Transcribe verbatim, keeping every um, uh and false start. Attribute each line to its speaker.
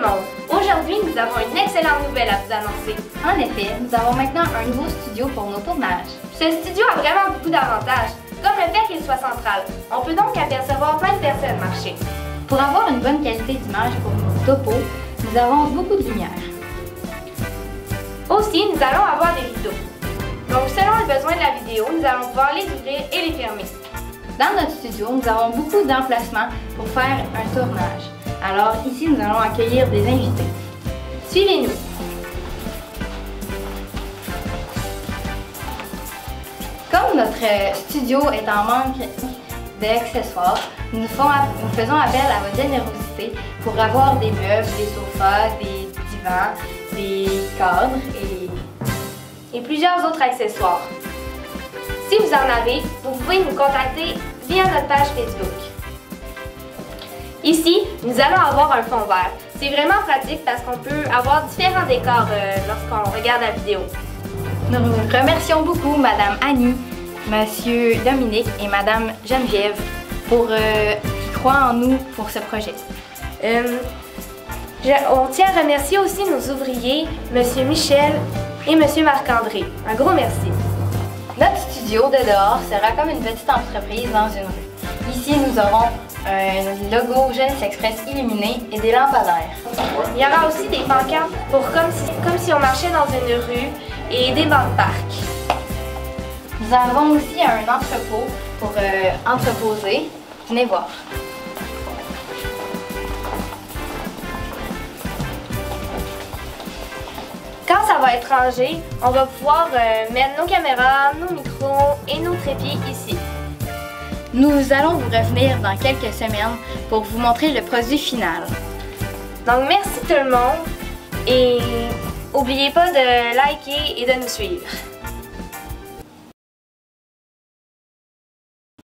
Speaker 1: monde! Aujourd'hui, nous avons une excellente nouvelle à vous annoncer.
Speaker 2: En effet, nous avons maintenant un nouveau studio pour nos tournages.
Speaker 1: Ce studio a vraiment beaucoup d'avantages, comme le fait qu'il soit central. On peut donc apercevoir plein de personnes marcher.
Speaker 2: Pour avoir une bonne qualité d'image pour nos topos, nous avons beaucoup de lumière.
Speaker 1: Aussi, nous allons avoir des rideaux. Donc, selon le besoin de la vidéo, nous allons pouvoir les ouvrir et les fermer.
Speaker 2: Dans notre studio, nous avons beaucoup d'emplacements pour faire un tournage. Alors ici, nous allons accueillir des invités.
Speaker 1: Suivez-nous.
Speaker 2: Comme notre studio est en manque d'accessoires, nous, nous faisons appel à votre générosité pour avoir des meubles, des sofas, des divans, des cadres et,
Speaker 1: et plusieurs autres accessoires. Si vous en avez, vous pouvez nous contacter via notre page Facebook. Ici, nous allons avoir un fond vert. C'est vraiment pratique parce qu'on peut avoir différents décors euh, lorsqu'on regarde la vidéo.
Speaker 2: Nous remercions beaucoup Madame Annie, Monsieur Dominique et Madame Geneviève pour euh, qui croient en nous pour ce projet.
Speaker 1: Euh, je, on tient à remercier aussi nos ouvriers, Monsieur Michel et Monsieur Marc-André. Un gros merci.
Speaker 2: Notre studio de dehors sera comme une petite entreprise dans une rue. Ici, nous aurons un logo Jeunesse Express illuminé et des lampadaires.
Speaker 1: Il y aura aussi des pancartes pour comme si, comme si on marchait dans une rue et des bancs de parc.
Speaker 2: Nous avons aussi un entrepôt pour euh, entreposer. Venez voir.
Speaker 1: Quand ça va être rangé, on va pouvoir euh, mettre nos caméras, nos micros et nos trépieds ici.
Speaker 2: Nous allons vous revenir dans quelques semaines pour vous montrer le produit final.
Speaker 1: Donc merci tout le monde et n'oubliez pas de liker et de nous suivre.